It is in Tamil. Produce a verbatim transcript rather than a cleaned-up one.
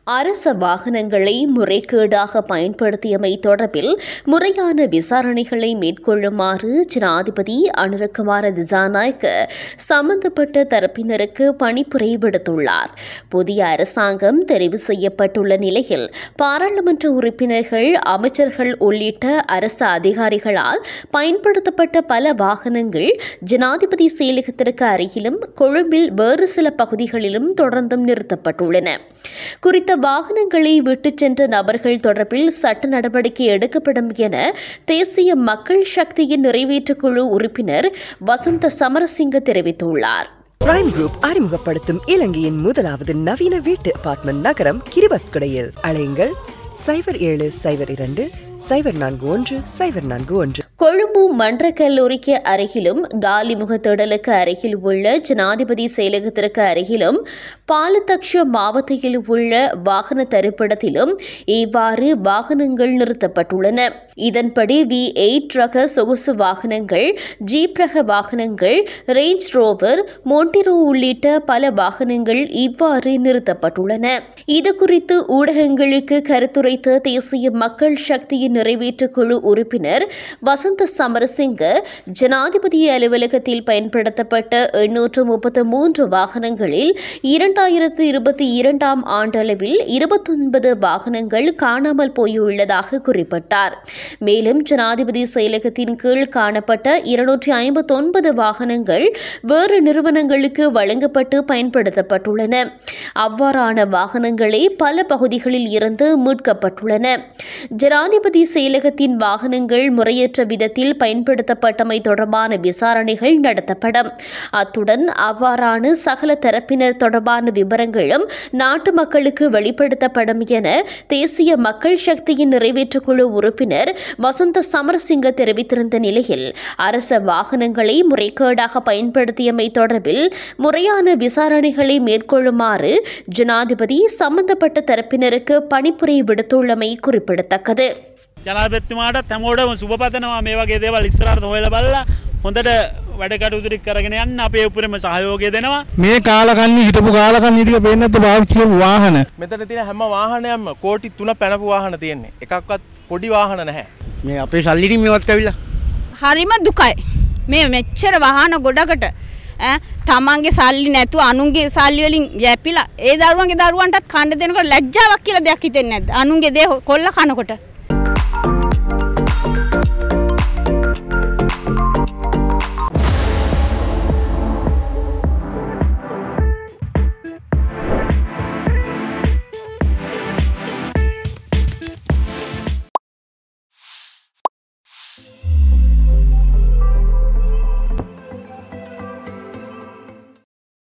அரச வாகனங்களை முறைகேடாக பயன்படுத்தியமை தொடர்பில் முறையான விசாரணைகளை மேற்கொள்ளுமாறு ஜனாதிபதி அனுரகுமார திசாநாயக்க சம்பந்தப்பட்ட தரப்பினருக்கு பணிப்புரை விடுத்துள்ளார். புதிய அரசாங்கம் தெரிவு செய்யப்பட்டுள்ள நிலையில் பாராளுமன்ற உறுப்பினர்கள், அமைச்சர்கள் உள்ளிட்ட அரசு அதிகாரிகளால் பயன்படுத்தப்பட்ட பல வாகனங்கள் ஜனாதிபதி செயலகத்திற்கு அருகிலும் கொழும்பில் வேறு சில பகுதிகளிலும் தொடர்ந்தும் நிறுத்தப்பட்டுள்ளன. குறித்த வாகனங்களை விட்டுச் சென்ற நபர்கள் தொடர்பில் சட்ட நடவடிக்கை எடுக்கப்படும் என தேசிய மக்கள் சக்தியின் நிறைவேற்றுக்குழு உறுப்பினர் வசந்த சமரசிங்க தெரிவித்துள்ளார். பிரைம் குரூப் அறிமுகப்படுத்தும் இலங்கையின் முதலாவது நவீன வீட்டு அபார்ட்மெண்ட் நகரம் கிரிபத்குடையில். அழையுங்கள் சைபர் ஏழு சைபர் இரண்டு சைபர் நான்கு ஒன்று சைபர் நான்கு ஒன்று. கொழும்பு மன்ற கல்லூரிக்கு அருகிலும் காலிமுக திடலுக்கு அருகில் உள்ள ஜனாதிபதி செயலகத்திற்கு அருகிலும் பாலதக்ஷ மாவட்டத்தில் உள்ள வாகன தரிப்பிடத்திலும் இவ்வாறு வாகனங்கள் நிறுத்தப்பட்டுள்ளன. இதன்படி வி எயிட் ரக சொகுசு வாகனங்கள், ஜீப் ரக வாகனங்கள், ரேஞ்ச் ரோவர், மோண்டிரோ உள்ளிட்ட பல வாகனங்கள் இவ்வாறு நிறுத்தப்பட்டுள்ளன. இதுகுறித்து ஊடகங்களுக்கு கருத்துரைத்த தேசிய மக்கள் சக்தியின் நிறைவேற்றுக்குழு உறுப்பினர் வசந்த சமரசிங்க, ஜனாதிபதி அலுவலகத்தில் பயன்படுத்தப்பட்ட எண்ணூற்று முப்பத்து மூன்று வாகனங்களில் இரண்டாயிரத்து இருபத்தி இரண்டாம் ஆண்டளவில் இருபத்தொன்பது வாகனங்கள் காணாமல் போயுள்ளதாக குறிப்பிட்டார். மேலும் ஜனாதிபதி செயலகத்தின் கீழ் காணப்பட்ட இருநூற்றி ஐம்பத்தி ஒன்பது வாகனங்கள் வேறு நிறுவனங்களுக்கு வழங்கப்பட்டு பயன்படுத்தப்பட்டுள்ளன. அவ்வாறான வாகனங்களே பல பகுதிகளில் இருந்து மீட்கப்பட்டுள்ளன. ஜனாதிபதி செயலகத்தின் வாகனங்கள் முறையற்ற விதத்தில் பயன்படுத்தப்பட்டமை தொடர்பான விசாரணைகள் நடத்தப்படும். அத்துடன் அவ்வாறான சகல தரப்பினர் தொடர்பான விவரங்களும் நாட்டு மக்களுக்கு வெளிப்படுத்தப்படும் என தேசிய மக்கள் சக்தியின் நிறைவேற்றுக்குழு உறுப்பினர் வசந்த சமரசிங்க தெரிவித்திருந்த நிலையில், அரச வாகனங்களை முறைகேடாக பயன்படுத்தியமை தொடர்பில் முறையான விசாரணைகளை மேற்கொள்ளுமாறு ஜனாதிபதி சம்பந்தப்பட்ட தரப்பினருக்கு பணிப்புரை விடுத்துள்ளமை குறிப்பிடத்தக்கது. ජනාධිපතිතුමාට හැමෝටම සුබ පතනවා. මේ වගේ දේවල් ඉස්සරහට හොයලා බලලා හොඳට වැඩ කටයුතු ටික කරගෙන යන්න අපේ උපරිම සහයෝගය දෙනවා. මේ කාලකන්ණි හිටපු කාලකන්ණි ටික පේන්නේ නැද්ද පාවිච්චි කරපු වාහන? මෙතන තියෙන හැම වාහනයක්ම කෝටි තුන පැනපු වාහන තියෙන්නේ. එකක්වත් පොඩි වාහන නැහැ. මේ අපේ සල්ලිටින් මේවත් ඇවිල්ලා. හරිම දුකයි. මේ මෙච්චර වාහන ගොඩකට ඈ තමන්ගේ සල්ලි නැතුව අනුන්ගේ සල්ලි වලින් යැපිලා ඒ දරුවන්ගේ දරුවන්ටත් කන්න දෙනකොට ලැජ්ජාවක් කියලා දෙයක් හිතෙන්නේ නැද්ද? අනුන්ගේ දේ කොල්ල කනකොට